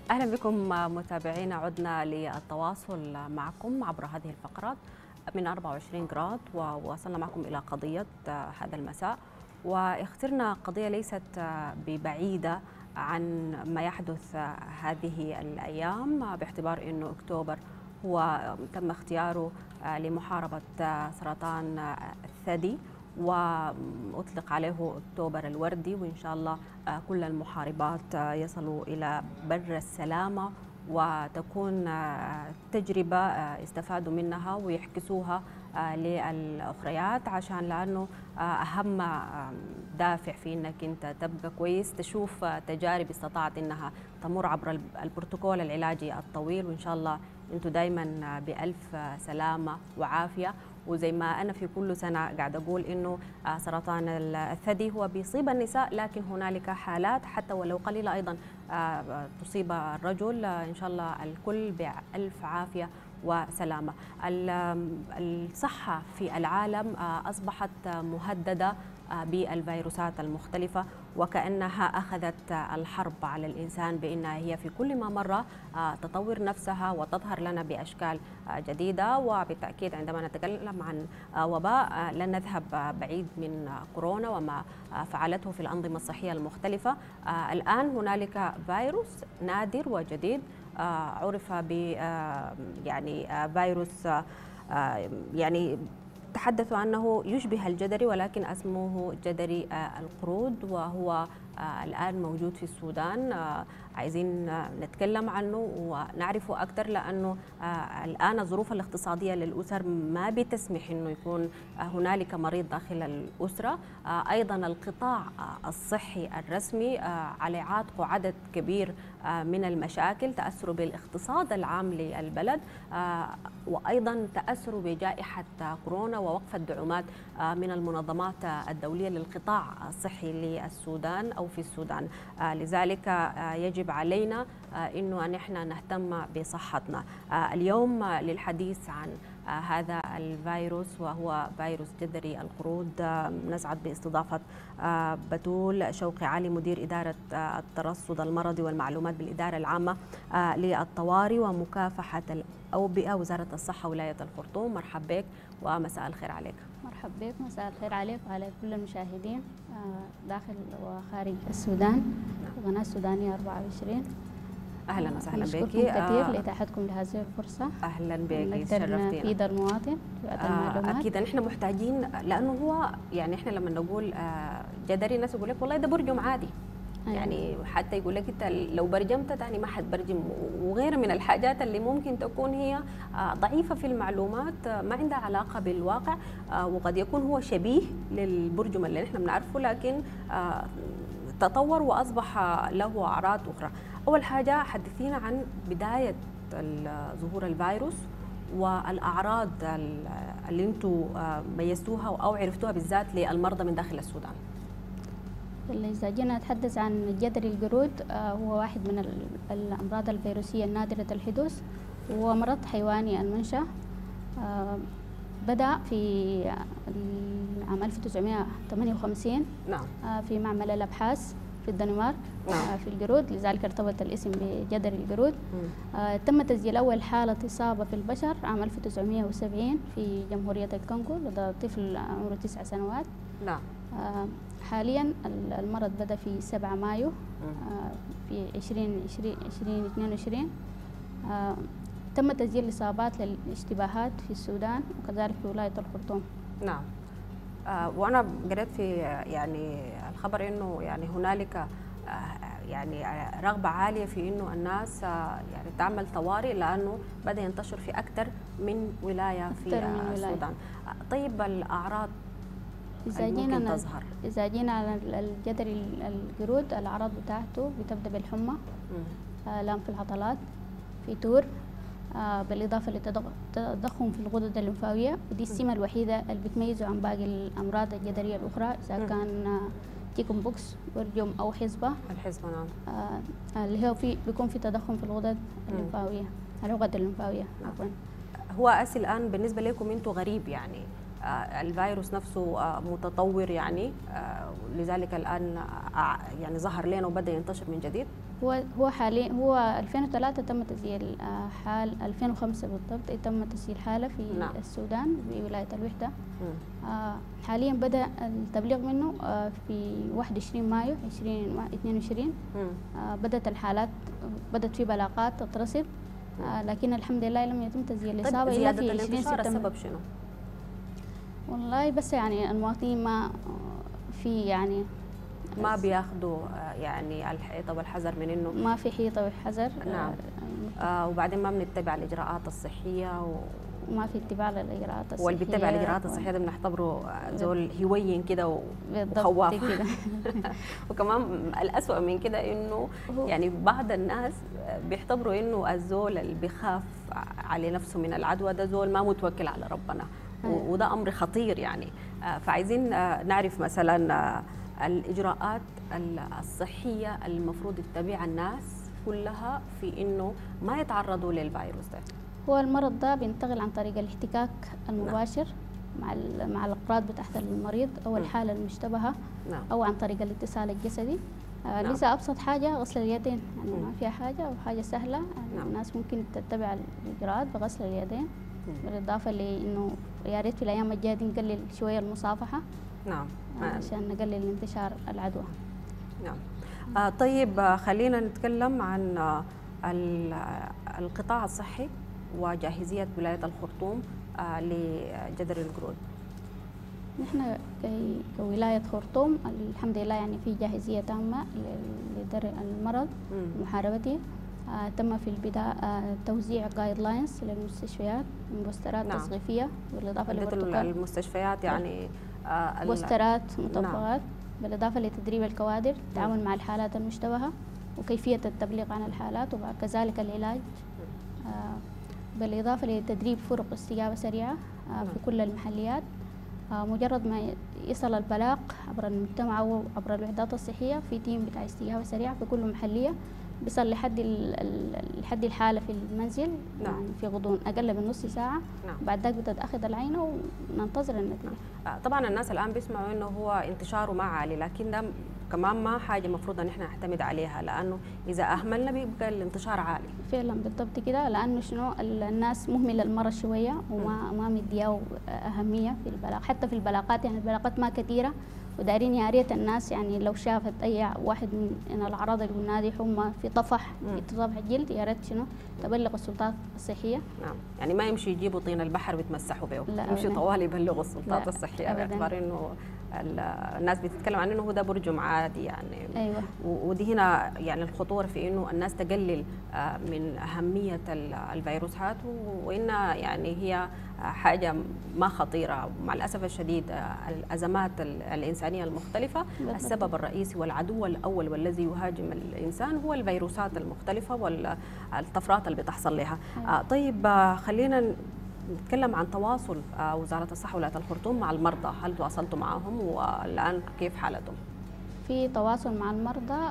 أهلا بكم متابعينا، عدنا للتواصل معكم عبر هذه الفقرات من 24 جراد، ووصلنا معكم إلى قضية هذا المساء، واخترنا قضية ليست ببعيدة عن ما يحدث هذه الأيام، باعتبار أنه أكتوبر هو تم اختياره لمحاربة سرطان الثدي، وأطلق عليه أكتوبر الوردي، وإن شاء الله كل المحاربات يصلوا إلى بر السلامة، وتكون تجربة استفادوا منها ويحكسوها للأخريات، عشان لأنه أهم دافع في أنك أنت تبقى كويس تشوف تجارب استطاعت أنها تمر عبر البروتوكول العلاجي الطويل. وإن شاء الله أنتم دايما بألف سلامة وعافية. وزي ما أنا في كل سنة قاعد أقول إنه سرطان الثدي هو بيصيب النساء، لكن هنالك حالات حتى ولو قليلة أيضا تصيب الرجل. إن شاء الله الكل بألف عافية وسلامة. الصحة في العالم أصبحت مهددة بالفيروسات المختلفة، وكأنها أخذت الحرب على الإنسان بأنها هي في كل ما مرة تطور نفسها وتظهر لنا بأشكال جديدة. وبالتأكيد عندما نتكلم عن وباء لن نذهب بعيد من كورونا وما فعلته في الأنظمة الصحية المختلفة. الآن هنالك فيروس نادر وجديد عرف ب يعني فيروس يعني تحدثوا عنه يشبه الجدري، ولكن اسمه جدري القرود، وهو الآن موجود في السودان. عايزين نتكلم عنه ونعرفه أكثر، لأنه الآن الظروف الاقتصادية للأسر ما بتسمح أنه يكون هنالك مريض داخل الأسرة. أيضا القطاع الصحي الرسمي على عاتقه عدد كبير من المشاكل، تأثره بالاقتصاد العام للبلد، وأيضا تأثره بجائحة كورونا ووقف الدعومات من المنظمات الدولية للقطاع الصحي للسودان أو في السودان. لذلك يجب علينا أنه نحن نهتم بصحتنا. اليوم للحديث عن هذا الفيروس وهو فيروس جدري القرود نسعد باستضافة بتول شوقي علي، مدير إدارة الترصد المرضي والمعلومات بالإدارة العامة للطوارئ ومكافحة الأوبئة وزارة الصحة ولاية الخرطوم. مرحبا بك ومساء الخير عليك. مرحبا بك، مساء الخير عليك وعلى كل المشاهدين داخل وخارج السودان وقناة السودانية 24. اهلا وسهلا بك. نشكركم كثير لاتاحتكم لهذه الفرصه. اهلا بك، شرفتينا. نفيد المواطن المعلومات. اكيد نحن محتاجين، لانه هو يعني احنا لما نقول جدري الناس يقول لك والله ده برجم عادي. يعني حتى يقول لك انت لو برجمت تاني ما حد برجم، وغير من الحاجات اللي ممكن تكون هي ضعيفه في المعلومات، ما عندها علاقه بالواقع، وقد يكون هو شبيه للبرجم اللي نحن بنعرفه، لكن تطور واصبح له اعراض اخرى. اول حاجه حدثينا عن بدايه ظهور الفيروس والاعراض اللي انتم ميزتوها او عرفتوها بالذات للمرضى من داخل السودان. إذا جينا نتحدث عن جدري القرود، هو واحد من الأمراض الفيروسية النادرة الحدوث، وهو مرض حيواني المنشأ. بدأ في عام 1958 في معمل الأبحاث في الدنمارك في القرود، لذلك ارتبط الاسم بجدري القرود. تم تسجيل أول حالة إصابة في البشر عام 1970 في جمهورية الكونغو لدى طفل عمره 9 سنوات. حاليا المرض بدأ في 7 مايو في 2022. تم تسجيل إصابات للاشتباهات في السودان وكذلك في ولاية الخرطوم. نعم. وأنا قرأت في يعني الخبر إنه يعني هنالك يعني رغبة عالية في إنه الناس يعني تعمل طوارئ، لأنه بدأ ينتشر في أكثر من ولاية في السودان. طيب الأعراض إذا جينا على الجدري القرود، الأعراض بتاعته بتبدأ بالحمى، آلام في العضلات، فيتور، بالإضافة لتضخم في الغدد الليمفاوية، ودي السمة الوحيدة اللي بتميزه عن باقي الأمراض الجدرية الأخرى، إذا كان تيكن بوكس، برجم أو حصبة. الحصبة نعم. اللي هو بيكون في تضخم في الغدد الليمفاوية، الغدد الليمفاوية عفوا. هو أسي الآن بالنسبة لكم أنتم غريب، يعني الفيروس نفسه متطور، يعني لذلك الآن يعني ظهر لنا وبدأ ينتشر من جديد. هو حاليا هو 2003 تم تسجيل حال 2005 بالضبط تم تسجيل حالة في نعم. السودان في ولاية الوحدة. حاليا بدأ التبليغ منه في 21 مايو 2022. بدأت الحالات، بدأت في بلاغات تترصد، لكن الحمد لله لم يتم تسجيل الإصابة إلا في 20 سبتمبر. السبب شنو؟ والله بس يعني المواطنين ما في يعني ما بياخذوا يعني الحيطة والحذر من انه ما في حيطة وحذر. نعم. وبعدين ما بنتبع الإجراءات الصحية وما في اتباع للإجراءات الصحية، واللي بيتبع الإجراءات الصحية ده بنعتبره زول هوين كده وخواف. وكمان الأسوأ من كده إنه يعني بعض الناس بيعتبروا إنه الزول اللي بيخاف على نفسه من العدوى ده زول ما متوكل على ربنا، وده أمر خطير يعني. فعايزين نعرف مثلا الإجراءات الصحية المفروض يتبعها الناس كلها في إنه ما يتعرضوا للفيروس ده. هو المرض ده بينتقل عن طريق الاحتكاك المباشر مع الأقراض بتاعت المريض أو الحالة المشتبهة، أو عن طريق الاتصال الجسدي. لسه أبسط حاجة غسل اليدين، يعني ما فيها حاجة وحاجة سهلة. يعني الناس ممكن تتبع الإجراءات بغسل اليدين، بالإضافة لأنه يا ريت في الأيام الجاية دي نقلل شوية المصافحة. نعم. عشان نقلل انتشار العدوى. نعم. طيب خلينا نتكلم عن القطاع الصحي وجاهزية ولاية الخرطوم لجدر القرود. نحن كولاية خرطوم الحمد لله يعني في جاهزية تامة لدرء المرض ومحاربته. تم في البداية توزيع جايد لاينز للمستشفيات، بوسترات تثقيفية، بالإضافة المستشفيات يعني بوسترات مطبقات. بالإضافة لتدريب الكوادر، التعامل مع الحالات المشتبهة وكيفية التبليغ عن الحالات، وكذلك العلاج. بالإضافة لتدريب فرق استجابة سريعة في كل المحليات. مجرد ما يصل البلاغ عبر المجتمع أو عبر الوحدات الصحية، في تيم بتاع استجابة سريعة في كل محلية بيصل لحد الحالة في المنزل. يعني في غضون أقل من نص ساعة. بعد ذلك بتتأخذ العينة وننتظر النتيجة. طبعا الناس الآن بيسمعوا إنه هو انتشاره ما عالي، لكن ده كمان ما حاجة مفروض إن إحنا نعتمد عليها، لأنه إذا أهملنا بيبقى الانتشار عالي. فعلا بالضبط كده، لأنه شنو الناس مهملة المرض شوية وما مدياه أهمية في البلاغ. حتى في البلاغات يعني البلاغات ما كثيرة، ودارين يا ريت الناس يعني لو شافت اي واحد من الاعراض اللي قلنا دي، حمى، في طفح، في طفح الجلد، يا ريت شنو تبلغ السلطات الصحيه. نعم، يعني ما يمشي يجيبوا طين البحر ويتمسحوا به، يمشي طوال يبلغوا السلطات الصحيه باعتبار انه الناس بتتكلم عن انه هو ده برجم عادي يعني. ايوه. ودي هنا يعني الخطوره في انه الناس تقلل من اهميه الفيروسات، وانها يعني هي حاجه ما خطيره. مع الاسف الشديد الازمات الانسانيه المختلفه السبب الرئيسي والعدو الاول والذي يهاجم الانسان هو الفيروسات المختلفه والطفرات اللي بتحصل لها. طيب خلينا نتكلم عن تواصل وزارة الصحة ولاية الخرطوم مع المرضى. هل تواصلتوا معهم والآن كيف حالتهم؟ في تواصل مع المرضى،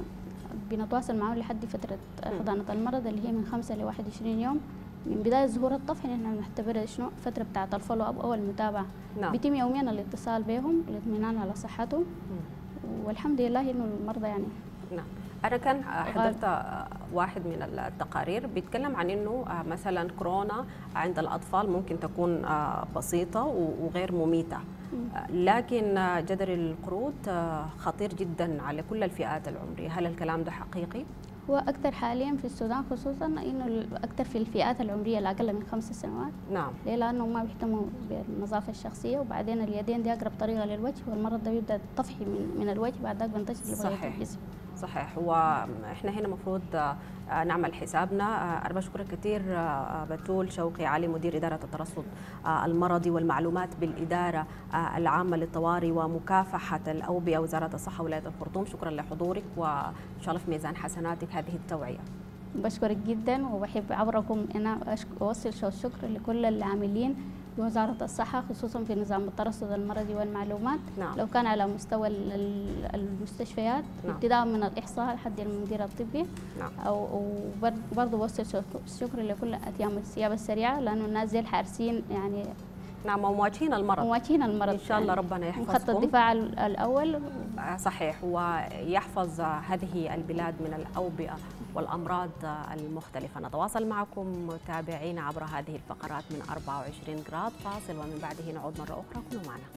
بنتواصل معهم لحد فترة حضانة المرض اللي هي من 5 ل 21 يوم من بداية ظهور الطفح. نحن نعتبرها شنو فترة بتاعة الفولو اب أو المتابعة. بيتم يوميا الاتصال بهم للاطمئنان على صحتهم. والحمد لله إنه المرضى يعني. نعم. أنا كان حضرت واحد من التقارير بيتكلم عن إنه مثلا كورونا عند الأطفال ممكن تكون بسيطة وغير مميتة، لكن جدر القرود خطير جدا على كل الفئات العمرية. هل الكلام ده حقيقي؟ هو أكثر حاليا في السودان خصوصا إنه أكثر في الفئات العمرية الأقل من 5 سنوات. نعم. ليه؟ لأنه ما بيهتموا بالنظافة الشخصية، وبعدين اليدين دي أقرب طريقة للوجه، والمرض ده بيبدأ طفحي من الوجه، بعد ذلك بينتشر لبقية الجسم. صحيح. واحنا هنا المفروض نعمل حسابنا. أنا بشكرك كثير بتول شوقي علي، مدير إدارة الترصد المرضي والمعلومات بالإدارة العامة للطوارئ ومكافحة الأوبئة وزارة الصحة ولاية الخرطوم. شكرا لحضورك، وإن شاء الله في ميزان حسناتك هذه التوعية. بشكرك جدا، وبحب عبركم أنا أوصل الشكر لكل العاملين بوزارة الصحة خصوصا في نظام الترصد المرضي والمعلومات. نعم. لو كان على مستوى المستشفيات. نعم. ابتداء من الإحصاء لحد المدير الطبي. نعم. وبرضه بوصل الشكر لكل أتيام الاستجابة السريعة، لأنه الناس دي الحارسين يعني نعم، ومواجهين المرض. مواجهين المرض إن شاء الله ربنا يحفظكم. خط الدفاع الأول. صحيح، ويحفظ هذه البلاد من الأوبئة والأمراض المختلفة. نتواصل معكم متابعين عبر هذه الفقرات من 24 جراد. فاصل ومن بعده نعود مرة أخرى، كونوا معنا.